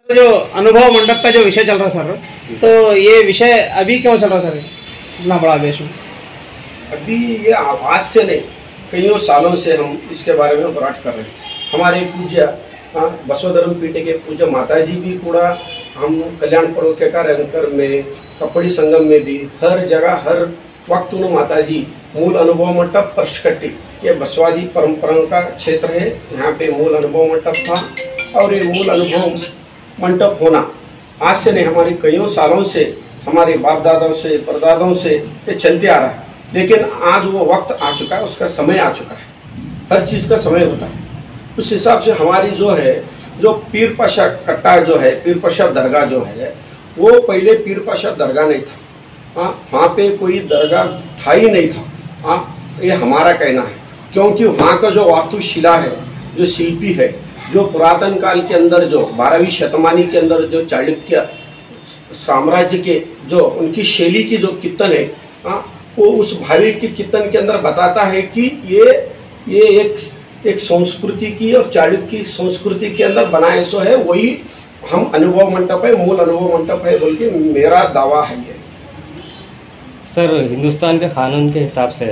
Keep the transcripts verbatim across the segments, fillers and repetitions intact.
जो अनुभव मंडप का जो विषय चल रहा सर, तो ये विषय अभी क्यों चल रहा सर इतना बड़ा देश में? अभी ये आवाज से नहीं, कईयों सालों से हम इसके बारे में होराट कर रहे हैं। हमारे पूज्य बसोधर्म पीठ के पूज्य माताजी भी कूड़ा हम कल्याण पर्व के कार्यक्रम में, कपड़ी संगम में भी हर जगह हर वक्त उन्होंने माताजी मूल अनुभव मंडप परशकट्टी, ये बसवादी परंपरा का क्षेत्र है, यहाँ पे मूल अनुभव मंडप था। और ये मूल अनुभव मंडप होना आज से नहीं, हमारे कईयों सालों से, हमारे बाप दादाओं से परदादाओं से ये चलते आ रहा है। लेकिन आज वो वक्त आ चुका है, उसका समय आ चुका है। हर चीज़ का समय होता है। उस हिसाब से हमारी जो है, जो पीर पाशा कट्टा जो है, पीर पाशा दरगाह जो है, वो पहले पीर पाशा दरगाह नहीं था। हाँ, वहाँ पे कोई दरगाह था ही नहीं था। हाँ, ये हमारा कहना है, क्योंकि वहाँ का जो वास्तुशिला है, जो शिल्पी है, जो पुरातन काल के अंदर जो बारहवीं शतमानी के अंदर जो चाणक्य साम्राज्य के जो उनकी शैली की जो कीर्तन है, हाँ, वो उस भावी की कीर्तन के अंदर बताता है कि ये ये एक एक संस्कृति की और चाणक्य की संस्कृति के अंदर बनाए सो है, वही हम अनुभव मंडप है, मूल अनुभव मंडप है बोल के मेरा दावा है। ये सर हिंदुस्तान के कानून के हिसाब से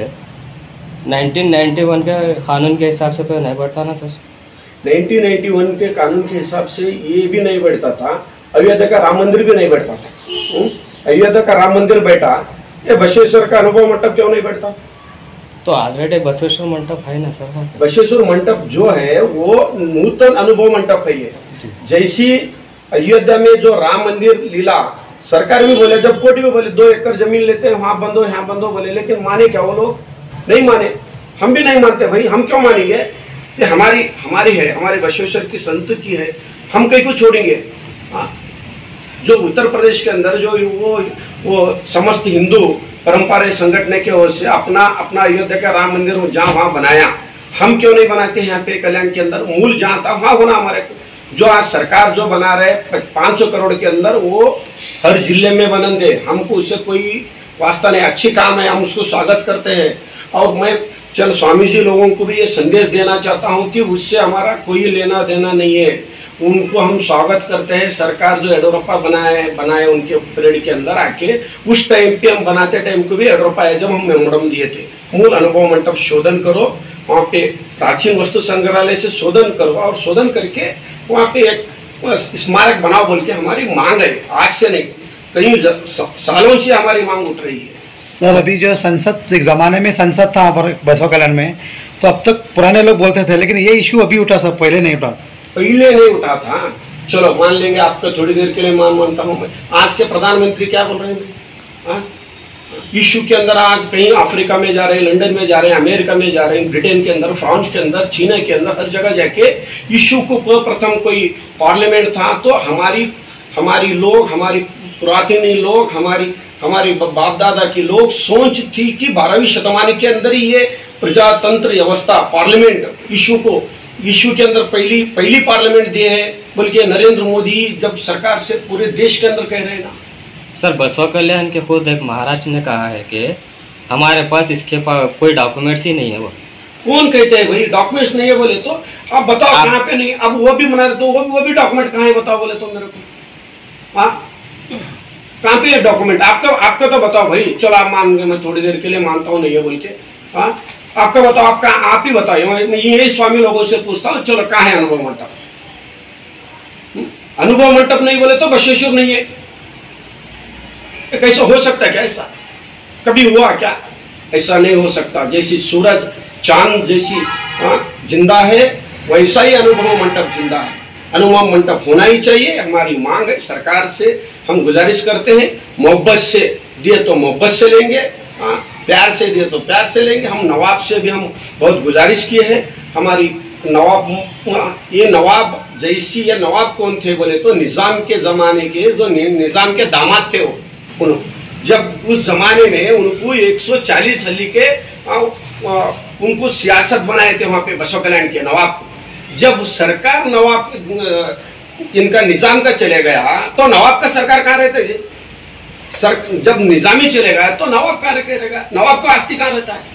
नाइनटीन नाइंटी वन के कानून के हिसाब से तो नहीं बढ़ता ना सर? नाइनटीन नाइंटी वन के कानून के हिसाब से ये भी नहीं बैठता था। अयोध्या का राम मंदिर भी नहीं बैठता था। अयोध्या का राम मंदिर बैठा, ये बसवेश्वर का अनुभव मंडप क्यों नहीं बैठता? तो ऑलरेडी बसवेश्वर मंडप है ना सर? बसवेश्वर मंडप जो है वो नूतन अनुभव मंडप है। ये जैसी अयोध्या में जो राम मंदिर लीला सरकार भी बोले, जब कोर्ट भी बोले दो एकड़ जमीन लेते हैं, वहाँ बंदो यहाँ बंदो बोले, लेकिन माने क्या वो लोग? नहीं माने। हम भी नहीं मानते भाई, हम क्यों मानेंगे? ये हमारी हमारी है, हमारे बसवेश्वर की संत की है, हम कहीं को छोड़ेंगे? हाँ, जो उत्तर प्रदेश के अंदर जो वो वो समस्त हिंदू परंपरा संगठन के ओर से अपना अपना अयोध्या का राम मंदिर जहाँ वहाँ बनाया, हम क्यों नहीं बनाते? यहाँ पे कल्याण के अंदर मूल जहाँ था वहाँ होना हमारे को। जो आज सरकार जो बना रहे पाँच सौ करोड़ के अंदर, वो हर जिले में बनन दे, हमको उससे कोई वास्ता नहीं। अच्छी काम है, हम उसको स्वागत करते हैं। और मैं चल स्वामी जी लोगों को भी ये संदेश देना चाहता हूँ कि उससे हमारा कोई लेना देना नहीं है। उनको हम स्वागत करते हैं। सरकार जो येडियुरप्पा बनाए बनाए उनके पीरियड के अंदर आके, उस टाइम पे हम बनाते टाइम को भी येडियुरप्पा है, जब हम मेमोरम दिए थे मूल अनुभव मंडप शोधन करो, वहाँ पे प्राचीन वस्तु संग्रहालय से शोधन करो और शोधन करके वहाँ पे एक स्मारक बनाओ बोल के हमारी मांग है। आज से नहीं, कई सालों से हमारी मांग उठ रही है। सर अभी जो संसद, एक ज़माने में संसद था पर बसवा कल्याण में, तो अब तक पुराने लोग बोलते थे, लेकिन ये इशू अभी उठा सर, पहले नहीं उठा। पहले नहीं उठा था, चलो मान लेंगे, आपको थोड़ी देर के लिए मान मानता हूँ मैं। आज के प्रधानमंत्री क्या बोल रहे हैं? इशू के अंदर आज कहीं अफ्रीका में जा रहे हैं, लंदन में जा रहे हैं, अमेरिका में जा रहे हैं, ब्रिटेन के अंदर, फ्रांस के अंदर, चीन के अंदर, हर जगह जाके इशू को प्रथम कोई पार्लियामेंट था तो हमारी हमारी लोग, हमारी पुरातनी लोग, हमारी हमारी बाप दादा की लोग सोच थी कि बारहवीं शतमानी के अंदर ही ये प्रजातंत्र व्यवस्था पार्लियामेंट इशू को इशू के अंदर पहली पहली पार्लियामेंट दिए है, बल्कि नरेंद्र मोदी जब सरकार से पूरे देश के अंदर कह रहे हैं ना। सर बसवा कल्याण के खुद एक महाराज ने कहा है कि हमारे पास इसके पास कोई डॉक्यूमेंट्स ही नहीं है। वो कौन कहते हैं भाई डॉक्यूमेंट्स नहीं है? बोले तो आप बताओ कहाँ पे नहीं? अब वो भी बना रहे तो वो भी वो भी डॉक्यूमेंट कहाँ है बताओ बोले तो मेरे को। हाँ, कहाँ पे डॉक्यूमेंट आपका? आपका तो बताओ भाई। चलो आप मान गए, मैं थोड़ी देर के लिए मानता हूँ नहीं है बोल के। हाँ, आपका बताओ, आपका आप ही बताइए। यही स्वामी लोगों से पूछता हूँ, चलो कहाँ है अनुभव मंडप? अनुभव मंडप नहीं बोले तो बसवेश्वर नहीं है। कैसे हो सकता है क्या? ऐसा कभी हुआ क्या? ऐसा नहीं हो सकता। जैसी सूरज चांद जैसी हाँ जिंदा है, वैसा ही अनुभव मंडप जिंदा है। अनुभव मंडप होना ही चाहिए, हमारी मांग है। सरकार से हम गुजारिश करते हैं, मोहब्बत से दिए तो मोहब्बत से लेंगे, हाँ, प्यार से दिए तो प्यार से लेंगे। हम नवाब से भी हम बहुत गुजारिश किए हैं। हमारी नवाब, ये नवाब जैसी, ये नवाब कौन थे बोले तो निज़ाम के ज़माने के, जो निज़ाम के दामाद थे वो। जब उस जमाने में उनको एक सौ चालीस हल्ली के आ, आ, उनको सियासत बनाए थे वहाँ पे बसवा कल्याण के नवाब को। जब सरकार नवाब इनका निज़ाम का चले गया तो नवाब का सरकार कहाँ रहता है जी? सर जब निज़ामी चले गया तो नवाब कहाँ रहेगा? नवाब का आस्ती कहाँ रहता है?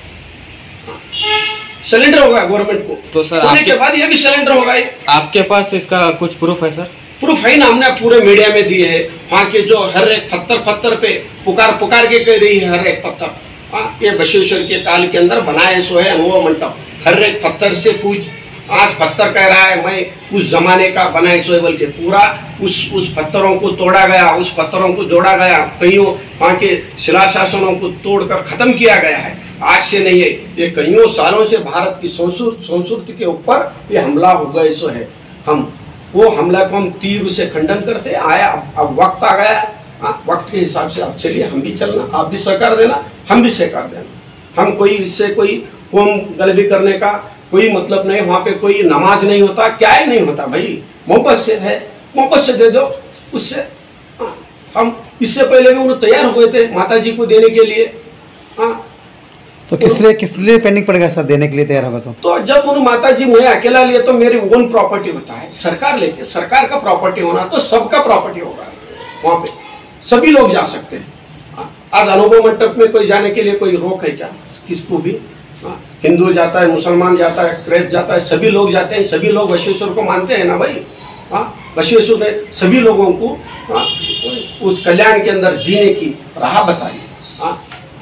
सिलेंडर होगा गवर्नमेंट को, तो सर के बाद ये भी सिलेंडर होगा। आपके पास इसका कुछ प्रूफ है सर? प्रूफ है ना, हमने पूरे मीडिया में दिए है। वहाँ के जो हर एक पत्थर पत्थर पे पुकार पुकार के कह रही है, हर एक पत्थर, हाँ, ये बसवेश्वर के काल के अंदर बनाए सो है अनुभव मंडप। हर एक पत्थर से पूछ, आज पत्थर कह रहा है मैं उस जमाने का बनाए सो है, बल्कि पूरा उस उस पत्थरों को तोड़ा गया, उस पत्थरों को जोड़ा गया, कईयों वहाँ के शिलाशासनों को तोड़कर खत्म किया गया है। आज से नहीं है, ये कईयों सालों से भारत की संस्कृति के ऊपर ये हमला हो गए सो है। हम वो हमला को हम तीर से खंडन करते आया। अब, अब वक्त आ गया, हाँ, वक्त के हिसाब से अब चलिए हम भी चलना, आप भी सहकार देना, हम भी सहकार देना। हम कोई इससे कोई कौम गलबी करने का कोई मतलब नहीं। वहाँ पे कोई नमाज नहीं होता, क्या ही नहीं होता भाई, मोहब्बत से है, मोहब्बत से दे दो उससे। हाँ, हम इससे पहले भी उन्हें तैयार हुए थे माता जी को देने के लिए। हाँ, तो किस लिए किस लिए पेंडिंग पड़ेगा सर देने के लिए तैयार होगा तो? तो जब उन माता जी मुझे अकेला लिए तो मेरी ओन प्रॉपर्टी होता है, सरकार लेके सरकार का प्रॉपर्टी होना तो सबका प्रॉपर्टी होगा, वहाँ पे सभी लोग जा सकते हैं। आज अनुभव मंडप में कोई जाने के लिए कोई रोक है क्या? किसको भी, हिंदू जाता है, मुसलमान जाता है, क्रिश्चियन जाता है, सभी लोग जाते हैं, सभी लोग बसवेश्वर को मानते हैं ना भाई। हाँ, बसवेश्वर ने सभी लोगों को हाँ, उस कल्याण के अंदर जीने की राह बताई। हाँ,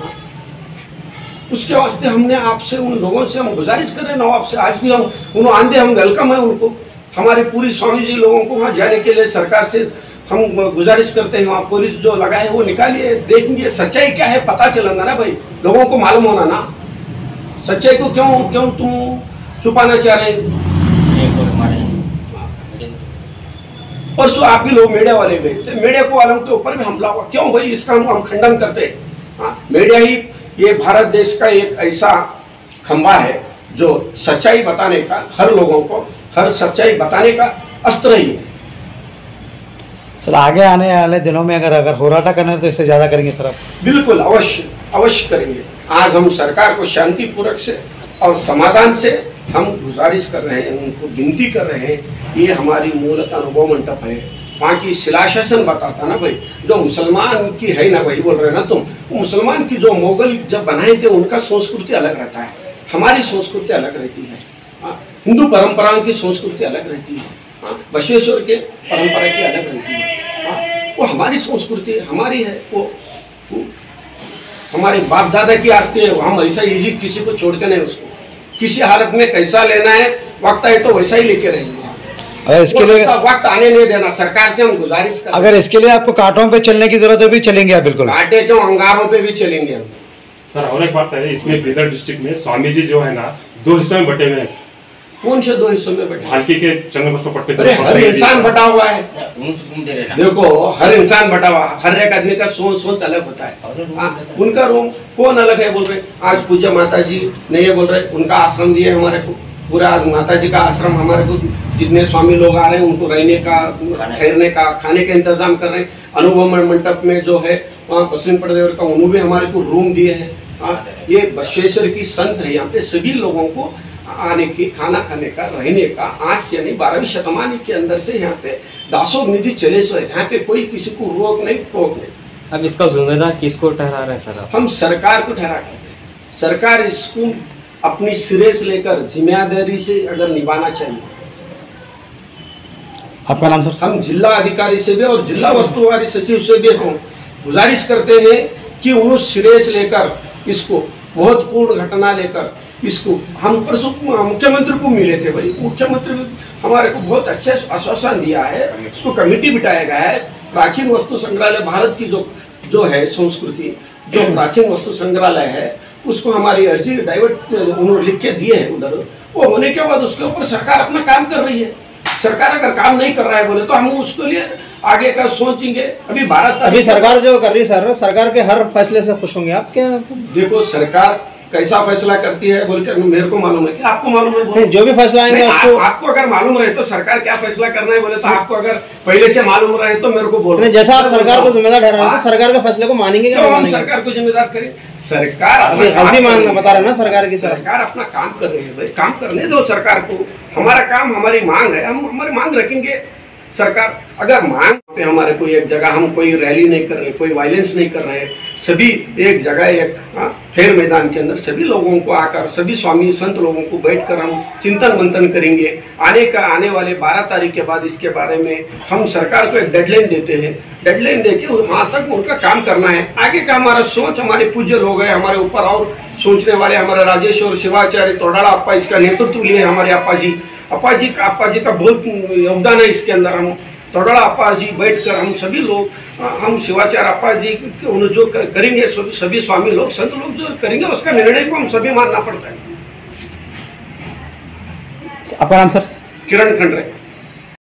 उसके वास्ते हमने आपसे उन लोगों से हम गुजारिश कर रहे हैं, नवाब से आज भी हम उन्होंने आंदे, हम वेलकम है उनको, हमारे पूरी स्वामी जी लोगों को वहाँ जाने के लिए सरकार से हम गुजारिश करते हैं। वहाँ पुलिस जो लगा है वो निकालिए, देखेंगे सच्चाई क्या है, पता चलेगा ना भाई, लोगों को मालूम होना ना सच्चाई को। क्यों क्यों तुम छुपाना चाह रहे हैं? परसों आप भी लोग मीडिया वाले गए थे, मीडिया को वालों के ऊपर भी हमला हुआ, क्यों भाई? इसका हम, हम खंडन करते हैं। हाँ, मीडिया ही ये भारत देश का एक ऐसा खंबा है जो सच्चाई बताने का, हर लोगों को हर सच्चाई बताने का अस्त्र ही है। सर आगे आने वाले दिनों में अगर अगर होराटा करना है तो इससे ज़्यादा करेंगे सर आप? बिल्कुल, अवश्य अवश्य करेंगे। आज हम सरकार को शांतिपूर्वक से और समाधान से हम गुजारिश कर रहे हैं, उनको विनती कर रहे हैं। ये हमारी मूलतः अनुभव मंडप है, वहाँ की शिलाशासन बताता ना भाई, जो मुसलमान की है ना भाई, बोल रहे ना तुम, वो मुसलमान की जो मुगल जब बनाए थे उनका संस्कृति अलग रहता है, हमारी संस्कृति अलग रहती है। हाँ, हिंदू परंपराओं की संस्कृति अलग रहती है। हाँ, बसवेश्वर के परंपरा की अलग रहती है। हाँ, वो हमारी संस्कृति हमारी है, वो, वो हमारे बाप दादा की आस्ती है। हम ऐसा इजी किसी को छोड़ते नहीं, उसको किसी हालत में कैसा लेना है, वक्त है तो वैसा ही लेके रहेंगे। अगर इसके लिए वक्त आने नहीं देना, सरकार से हम गुजारिश कर। अगर इसके लिए आपको कांटों पे चलने की जरूरत है भी चलेंगे आप? बिल्कुल, कांटे क्यों, अंगारों पे भी चलेंगे हम। सर और एक बात है, इसमें बीदर डिस्ट्रिक्ट में स्वामी जी जो है ना दो हिस्सों में बटे हुए हैं। कौन से दो हिस्सों में बटे? हल्की के चंद्र बसो पट्टे। अरे हर इंसान बटा हुआ है, देखो हर इंसान बटा हुआ, हर एक आदमी का सोच सोच अलग होता है। आ, उनका रूम कौन अलग है बोल रहे? आज पूज्य माता जी ने ये बोल रहे, उनका आश्रम दिए हमारे को पूरा। आज माता जी का आश्रम हमारे को, जितने स्वामी लोग आ रहे हैं उनको रहने का, ठहरने का, खाने का इंतजाम कर रहे हैं। अनुभव मंडप में जो है वहाँ बसलिन पड़देवर का उन्होंने भी हमारे को रूम दिए हैं। ये बसवेश्वर की संत है, यहाँ पे सभी लोगों को आने की, खाना खाने का, रहने का, आज से नहीं बारहवीं शतमानी के अंदर से यहाँ पे दासों निधि चले सो है। यहाँ पे कोई किसी को रोक नहीं टोक नहीं। अब इसका जिम्मेदार किसको ठहरा रहे हैं सर आप? हम सरकार को ठहरा करते हैं। सरकार इसको अपनी सिरे से लेकर जिम्मेदारी से अगर निभाना चाहिए। आपका नाम सर? हम जिला अधिकारी से भी और जिला वस्तुवारी सचिव से भी हम गुजारिश करते हैं कि उन्होंने सिरे से लेकर इसको महत्वपूर्ण घटना लेकर इसको, हम परसों मुख्यमंत्री को मिले थे भाई, मुख्यमंत्री हमारे को बहुत अच्छे आश्वासन दिया है। इसको कमेटी बिठाया गया है। प्राचीन वस्तु संग्रहालय भारत की जो जो है संस्कृति, जो प्राचीन वस्तु संग्रहालय है, उसको हमारी अर्जी डाइवर्ट उन्होंने लिख के दिए है उधर। वो होने के बाद उसके ऊपर सरकार अपना काम कर रही है। सरकार अगर काम नहीं कर रहा है बोले तो हम उसके लिए आगे का सोचेंगे। अभी भारत अभी सरकार जो कर रही है सर, सरकार के हर फैसले से खुश होंगे आप क्या? देखो सरकार कैसा फैसला करती है बोल के मेरे को मालूम है कि आपको मालूम है? नहीं, जो भी फैसला आएंगे उसको आप, आपको अगर मालूम रहे तो सरकार क्या फैसला करना है बोले तो आपको अगर पहले से मालूम रहे तो मेरे को बोलो। जैसा आप सरकार को जिम्मेदार ठहरा रहे हैं, सरकार के फैसले को मानेंगे क्या? हम सरकार को जिम्मेदार करें। सरकार अभी मान बता रहे हैं ना, सरकार की सरकार अपना काम कर रही है भाई, काम करने दो सरकार को। हमारा काम, हमारी मांग है, हम हमारी मांग रखेंगे। सरकार अगर मांग पे हमारे कोई एक जगह हम कोई रैली नहीं कर रहे, कोई वायलेंस नहीं कर रहे, सभी एक जगह एक हाँ, खेल मैदान के अंदर सभी लोगों को आकर सभी स्वामी संत लोगों को बैठकर हम चिंतन मंथन करेंगे। आने का आने वाले बारह तारीख के बाद इसके बारे में हम सरकार को एक डेडलाइन देते हैं। डेडलाइन देके वहाँ तक उनका काम करना है। आगे का हमारा सोच, हमारे पूज्य लोग हैं हमारे ऊपर और सोचने वाले, हमारे राजेश्वर शिवाचार्य तोडाला अप्पा इसका नेतृत्व लिए हमारे अप्पा जी अप्पा जी का अप्पा जी का बहुत योगदान है इसके अंदर। हम तोडाला अप्पा जी बैठकर हम सभी लोग, हम शिवाचार्य अप्पा जी उन्हें जो करेंगे, सभी स्वामी लोग संत लोग जो करेंगे उसका निर्णय को हम सभी मानना पड़ता है। आपका नाम सर? किरण खंडरे।